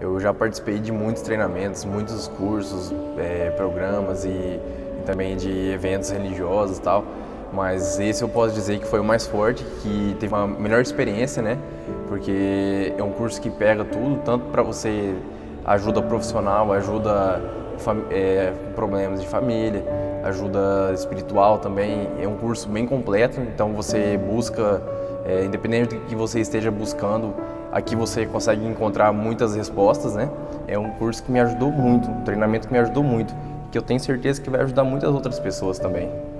Eu já participei de muitos treinamentos, muitos cursos, programas e também de eventos religiosos e tal, mas esse eu posso dizer que foi o mais forte, que teve uma melhor experiência, né? Porque é um curso que pega tudo, tanto para você ajuda profissional, ajuda problemas de família, ajuda espiritual também. É um curso bem completo, então você busca, independente do que você esteja buscando, aqui você consegue encontrar muitas respostas, né? É um curso que me ajudou muito, um treinamento que me ajudou muito, que eu tenho certeza que vai ajudar muitas outras pessoas também.